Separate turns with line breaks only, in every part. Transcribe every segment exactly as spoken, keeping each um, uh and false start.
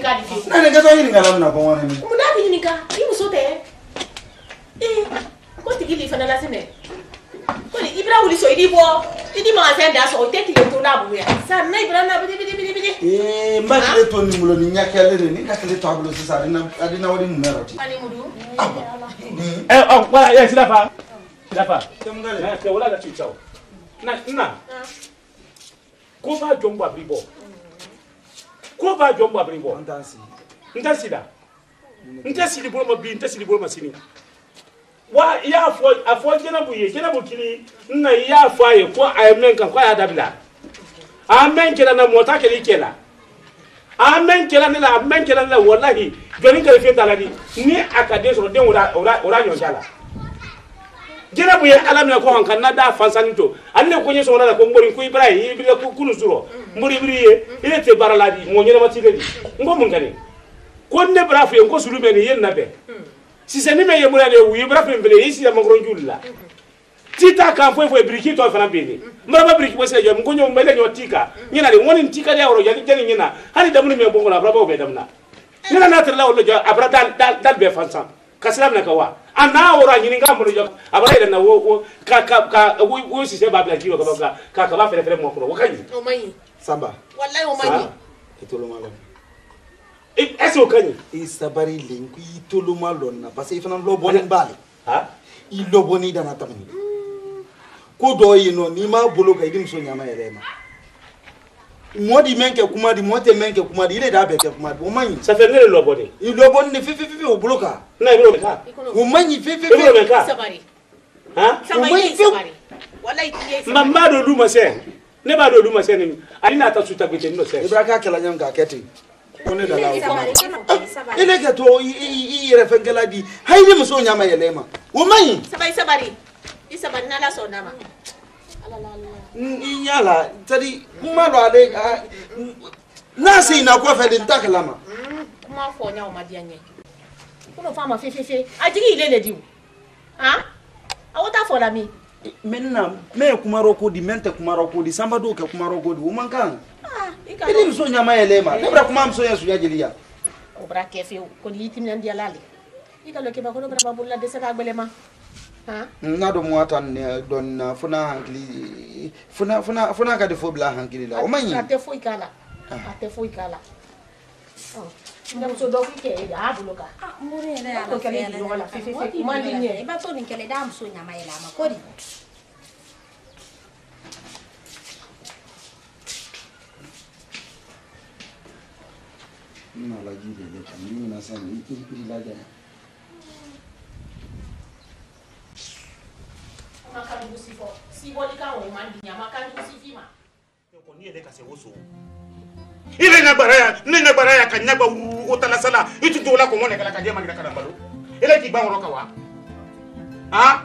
ɲininka de fiyewu.
Na ne ka to ɲininka la mina ko ŋɔni mi.
Mun n'a bɛ ɲininka i muso tɛ ee ko tigi li fana la sinɛ ko ni Ibra wuli so i di bɔ i di magasin da sɔgɔ i tɛ tile to n'a bolo yan sa na Ibra na bidi bidi bidi bidi.
Ee n b'a tile to nin bolo ni ɲakɛlen de ni ka tile to a bolo sisan a dina a dina wari mun yɛrɛ ti.
Ani mudu.
Eh oh wala ya sila fa. Sila fa. Na ke wala da ci chawo. Na na. Ko ba jombo abribo. Ko ba jombo abribo.
Ntansi.
Ntansi da. Ntansi di bolo ma bi ntansi di bolo ma sini. Wa ya fo afo jena bu ye jena bu kili na ya fo aye ko amen kan ko ya dabila. Amen kila na mota kele kela. Amen kila ni la amen kila ni la wallahi joni kele fe dalani ni akade so den ora ora ora nyojala. Jena bu ye alamina ko kan na da fansani to. Anne ko nyeso na ko mbori ko Ibrahim ibile ko kunu zuro. Mbori biye ile te baraladi mo nyena matile di. Ngo mun gani. Ko ne brafu en ko sulu beni yen nabe. Si c'est même yemura de oui brafu mbele ici ya mangron julla. Tita kan fo fo briki to fana beni. Mara briki wo se jom ko nyom mele nyotika. Nyina de woni tika de awro jani jani nyina. Hani damuni me bongo la braba be damna. Nyina na tere la wo jo abra dal dal be fansan. Kaslam na kawa. Ana wora nyini ngam mo jo abra ida na wo ka ka ka wo si se babla kiwo ka ka ka ba fere fere mo ko wo kanyi.
O mayi.
Samba.
Wallahi o mayi.
Itolo malo.
Est-ce que
I sabari lenku itolo malo na parce que fana lo boni bale.
ha
I lo boni dana tamani. Ko do yino ni ma bolo ka idim so nyama yele ma. Modi menke kuma di mote menke kuma di ile da be ke kuma di o manyi.
ça fait ne lo boni.
I lo boni ne fifi fifi o bolo ka.
Na ibro ka.
O manyi fifi
Ibro
fifi.
ka.
Sabari.
Ha?
Sabari sabari. Wallahi tiye sabari.
Mamma do duma se. Ne ba do duma se ni. Ani na ta suta gwete no se.
Ibra ka kala nyam ka kete. Kone da lawo.
Sabari, sabari.
Ile ke to i i refengela di. Haide muso nyama yele ma. O manyi.
Sabari sabari. I sabari na la so na ma.
Inyala tadi malo ade na sei na kwa fede ntakalama
Kuma fo nya o madianye. Kuno fama fe fe fe. Ajigi ile le diu. Ha? Awota fo la mi.
menna me kumaro ko di mente kumaro ko di samba do ke kumaro ko di o mankan
Ah, ika.
idi mso nyama elema nebra kuma mso yesu yajilia
O bra ke fe ko ni tim nan dia lale. Ika lo ke ba ko bra ba bulla de sa gbelema. Ha?
na do mwata ne don funa hankili funa funa funa ka de fobla hankili la o manyi
Ate fo ikala. Ate fo ikala. Oh. Ndam so do ke ya buloka.
Ah, muri ele ya.
Ko kale di wala fe fe fe. Mandi nye.
Iba to ni kele da mso nyama ele ama kodi.
na la jide le ni na sana ni ni la jana
Makani busifo. Si boli ka o mandi nya makani busifima.
Ko ni ele ka se woso. Ile na baraya, ni na baraya ka nyagba o tala sala. Itu to la ko ngone kala ka jema ngira kana balo. Ile ki ba ngoro ka wa. Ha?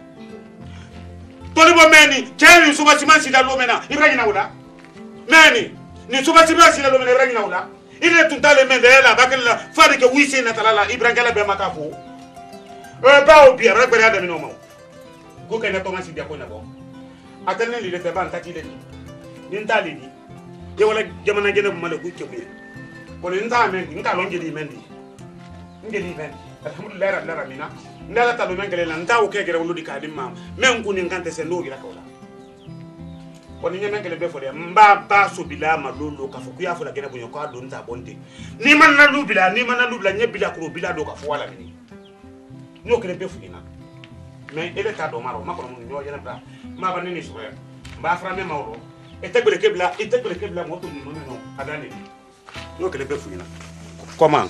Toli bo meni, cheri suba simansi da lo mena. Ibrahim na wala. Meni, ni suba simansi da lo mena Ibrahim na wala. Ile tuntale mende la bakela fari ke wisi na talala Ibrahim kala be makafo. E ba obi ara gbere adam no mo. Go ke na to masi dia ko na bo. Atene li le te ban tati le ni. Ni ntale ni. Ye wala jamana gene bu mala ku ke bu. Ko ni nta men nta lo ngeli mendi. Ngeli men. Alhamdulillah rabbil alamin. Ndala ta lo mengele la nta o ke gere wulu di kadim ma. Men ku ni nkante se ndo gira ka wala. Ko ni nyemengele be fo de mba ba so bila ma lolo ka fo ku ya fo la gene bu nyoko ado nta bonde. Ni man na lu bila ni man na lu bila nye bila ko bila do ka fo wala ni. Nyo kele be fu ina. Mais ele ta do maro makoro mun nyo yena bra ma ba nini so ya ba fra me mawro e tegbele kebla e tegbele kebla mo to ni no no adane nyo kele be fu ina comment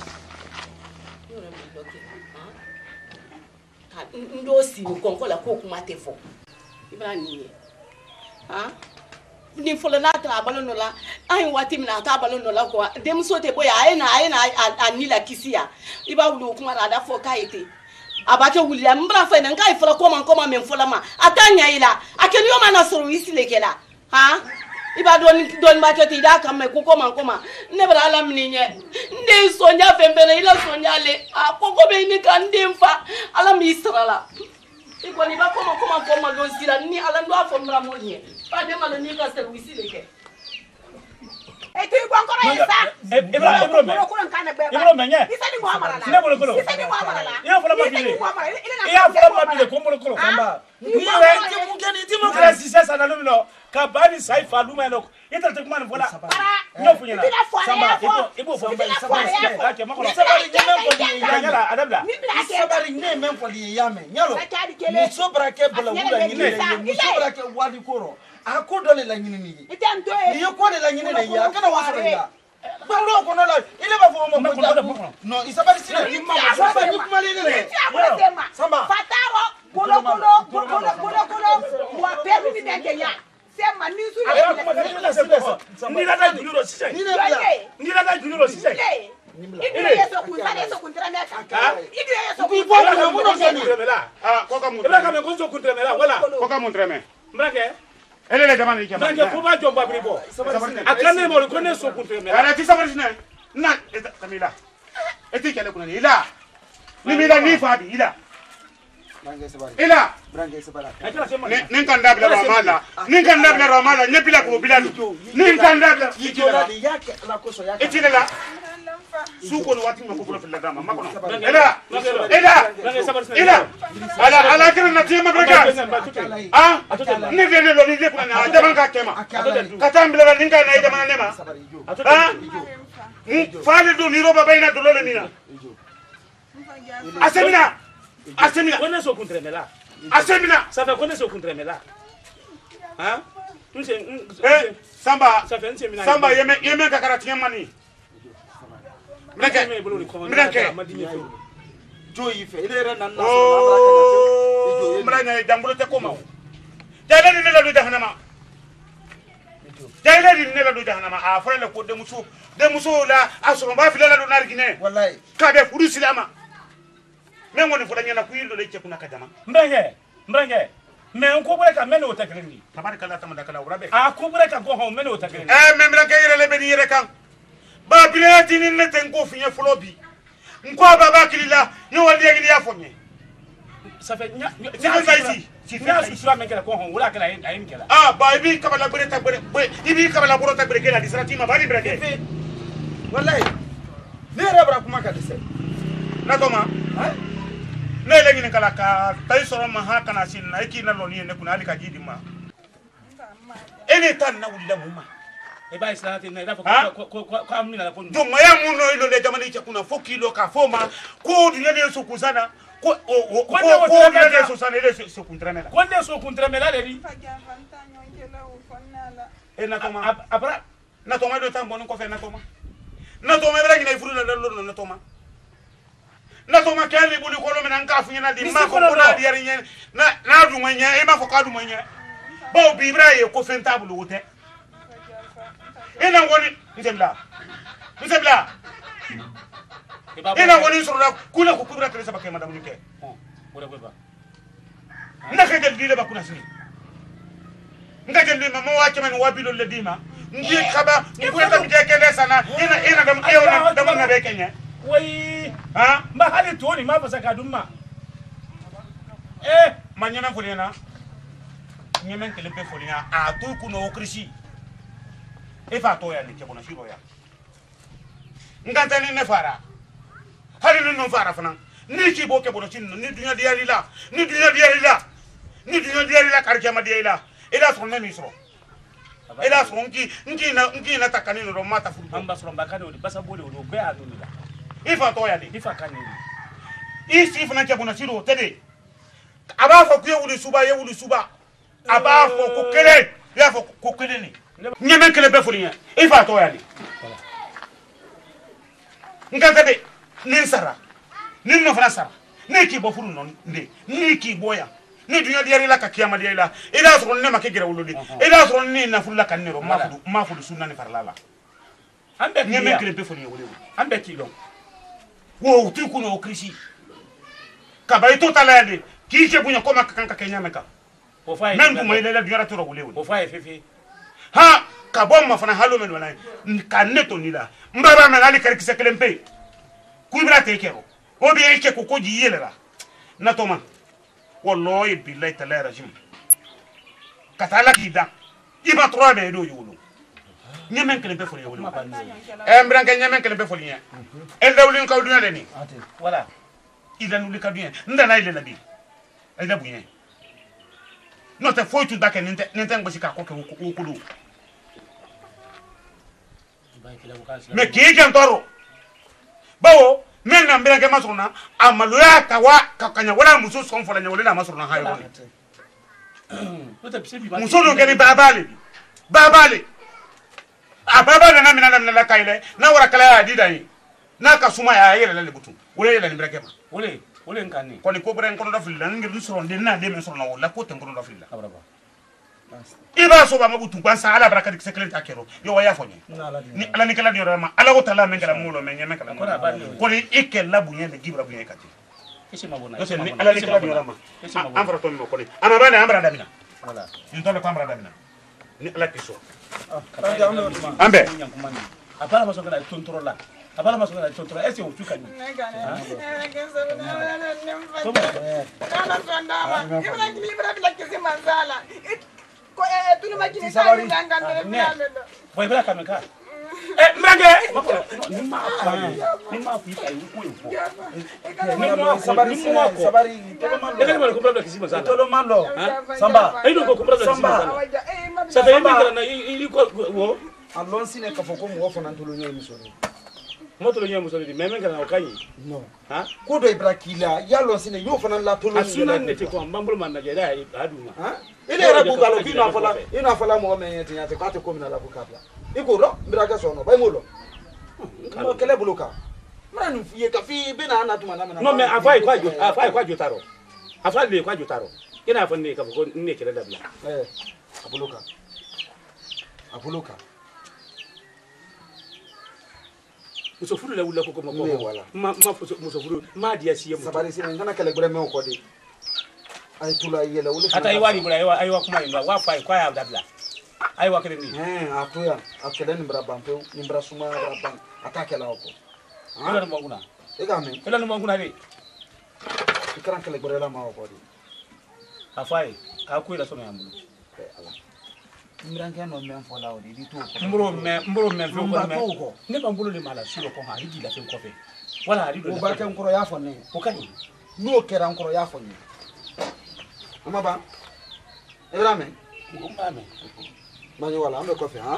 Ndo si ko konko la ko kuma te fo. Ibra ni. Ha? Ni fo la ta balon la. Ai wati mi na ta balon la ko. Dem so te boya ai na ai na anila kisia. Iba wulu kuma da fo kaite. Abake wulia mbra fa na ngai fo koma koma men fo la ma. Atanya ila. Akeni yo mana soro isi lekela. Ha? Iba don don ba te da kan me ko koma koma. Ne bra ala mninye. Nde sonya fembele ila sonya le. Akoko be ni kan demfa. Ala mi israla. Iko ni ba koma koma koma don sira ni ala ndo afo mbra monye. Pa de malo ni ka service leke. e ti bon ko esa
e bro e bro me e bro me nye
isa ni muhammad la
ne bolo kolo
isa ni muhammad la
ya fala ma bile ya fala ma bile ko bolo kolo samba ni re ti mu gani ti mo kra si sesa na lumino ka bani sai fa luma no ita te kuma vola no funya samba e bo fo mba samba ka ke ma ko sabari ne men ko di ya adabla
sabari ne men ko di ya me nyalo muso brake bala wula nyine muso brake wadi koro a ko dole la nyine ni ni yo ko de la nyine ne ya kana wasoro ya balo ko no la ile ba fo mo ko no isabari sina ni ma samba ni kuma le ne samba
fataro kolo kolo kolo kolo kolo wa peru ni de ya sema ni su
ni la da juro sise
ni ne bia
ni la da juro sise
Idire yeso kunta yeso kuntra meka. Idire yeso
ku bo na mo no sani
ah ko ka mo ka me ko so kuntra mela wala ko ka mo treme mbrake ele le jamani ke mbrake ko ba jomba bribo akane mo ko ne so kuntra mela ara ti sabari ne na kamila eti kele kuna ni ila ni mila ni fabi ila ila nin kan dabla ramala nin kan dabla ramala ne bila ko biladu nin kan dabla
ijora di yake ala ko so yake
etilela suko no wati ko ko fil dama makono ila ila ila ala ala kira na tema braka ah ne de lo ni de kuna na jaman ka kema katambila nin kan na jaman nema ah fale do ni roba bayna do lo ni na asemina asemina kone so contre mela asemina ça fait kone so contre mela hein eh samba samba yeme yeme ka karatinya mani mreke mreke
joyi fe ile ran nan na
so mranya jambulo te koma jale ni la do jahannama jale ni la do jahannama a fara ko de muso de muso la asoro ba fi la do nargine
wallahi
ka be furu silama men woni fula nyana kuyilo le kuna kajama mbenge mbenge men ko bure ka men o takreni tabari kala tamada kala urabe a ko bure ka go ho men o takreni eh men mbenge yere le beni yere kan ba bilati ni ne ten ko finye flobi nko baba kilila ni wali yegi ya fonye ça fait nya nya ici si nya su su men kala ko ho wala kala ayin kala ah ba ibi kabala bure ta bure ibi kabala bure ta bure kala disrati ma bali breke
wallahi ne rabra kuma ka dise
na toma ne le ngin kala ka tay soro ma ha kana sin na iki na lo ni ne kuna ali ka jidi ma ene tan na wulila mumma e ba islati na da ko ko ko amni na ko do maya muno ilo le jamani cha kuna fo kilo ka foma ko dunya le so kusana ko ko ko le so sana le so kuntramela ko le so kuntramela le ri e na toma abra na toma do tan bono ko fe na toma na toma bra ngina ifuru na lo na toma na to ma kali buli ko lo men ka funya na di ma ko na di yari nyen na na du manya e ma fo ka du manya bo bi ibrahim ko fen tabulu wote ina woni nzemla nzemla ina woni sura kula ko kubra tele sabake madam nike oh wala baba na ke del dile ba kuna sini ngake ndi mama wa kemen wa bilo le dima ndi khaba ngure tam je kele sana ina ina dam eona dam na be kenya wai ha ba hali to ni ma fasa kadun ma eh manyana fulena nyemen kele pe fulena a to ku no krisi e fa to ya ni ke bona shiro ya ngata ni ne fara hali ni no fara fana ni ki bo ke bona chin ni dunya diari la ni dunya diari la ni dunya diari la kar jama diari la ila son ne mi so ila son ki nki na nki na takani no mata fu amba so mbakade odi basa bole odi be adu ni la ifa to ya de ifa kanini isi fana ke bona shiro tede aba fo ku yewuli suba yewuli suba aba fo ko kele ya fo ko kele ni nyemen kele be fulinya ifa to ya de ngata de nin sara nin no fana sara ne ki bo furu non de ni ki boya ni dunya diari la ka kiyama diari la ila so ne ma ke gira wuludi ila so ni na fulla kan nero ma fudu ma fudu sunna ni farlala ambe nyemen kele be fulinya wuli ambe ki don wo tu ku no krisi ka bay to talade ki ke bunya ko makka kan ka kenya meka o fay men bu may la dunya to ro wuli o fay fefe ha ka bom ma fana halu men wala ka neto ni la mbaba men ali kar ki sekelempe ku ibra te kero o bi eke ko ko ji yele la na to man wallahi billahi ta'ala rajim ka tala ki da iba trois be do yulu nyemen kele be foli woni e mbranke nyemen kele be foli ya e dawlin ko dunya deni wala ida nuli ka dunya ndana ile labi e da bunya no te foi tu dake ninte ninte ngbosi ka ko ke okudu me ki kan toro bawo men na mbranke masuna amaluya ka wa ka kanya wala muso son fola nyawle na masuna hayo muso do keni babale babale ababa na mina na la kaile na wara kala ya dida yi na ka suma ya yele le butu wole yele ni breke ma wole wole nkani ko ni ko bre nkono da filla ngir soro de na de men soro na wala ko te nkono da filla abraba iba so ba mabutu kwa sa ala baraka dik seklen ta kero yo waya fonye ni ala ni kala ni rama ala ko tala men kala mulo men nyame kala ko ni ikel la bunye de gibra bunye kati kesi mabona yo ni ala ni kala ni rama amfra to mo ko ni ama bana amra damina wala ni to le ko amra damina ni ala kiso ambe apala maso kana tontoro la apala maso kana tontoro ese o tuka ni
kana kwandama ibra ni ibra bila kesi manzala ko e tulu makini sa nganga ndere bilalo
boy bla kameka eh mrange ni ma ni ma fi kai ku ku
sabari sabari
ndege mali ko bla kesi manzala
tolo malo samba
ai do ko bla kesi manzala sa fe mi kana ili ko wo
alon sine ka foko mo fona tolo nyoy misori
mo tolo nyoy misori memen kana o kanyi
no
ha
ko do ibrakila yalo sine yo fona la tolo
asuna nete ko mbambulo man najeda aduma
ha ile era bugalo kino afala ino afala mo men yete yate ka te ko mina la bukabla iko ro mbiraka sono bay mo lo mo kele buluka mran fiye ka fi bina na tuma na
no me afai kwa jo afai kwa jo taro afai le kwa jo taro ina afan ne ka ko ne kele dabla
eh abuluka abuluka
musofuru la wula ko ko mo ma ma musofuru ma dia siye
sabari sine ngana kele gure me ko de ay tula yela wala
hata ay wali bula ay wa kuma inda wa fa kwa ya dabla ay wa kele ni
eh atuya akele ni brabam pe ni brasuma brabam atake la ko
ila no manguna
ega me
ila no manguna ni
ikran kele gure la ma ko de
afai akuira sono yambu
miranke no men fola o di to
mburo me mburo me fe ko me ne ba mburo le mala siro ko ha di la fe ko fe wala di do
o ba kan koro ya fonne
o kan
no keran koro ya fonne ama ba ebrame
ko ba me
mani wala ambe ko fe ha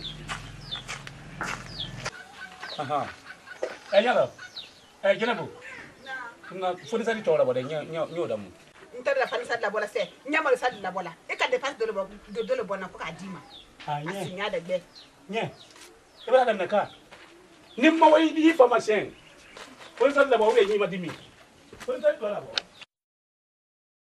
aha e yalo e jenabu na fodi sari to la boda nyo nyo damu
ntara la fanisa la bola se nyama le sadi la bola e ka dépense de le de le bona ko ka dima
ah nye
asinya de gbe
nye e ba dam na ka ni ma way di pharmacien fodi sari la bo we nyi ma dimi fodi sari to la bo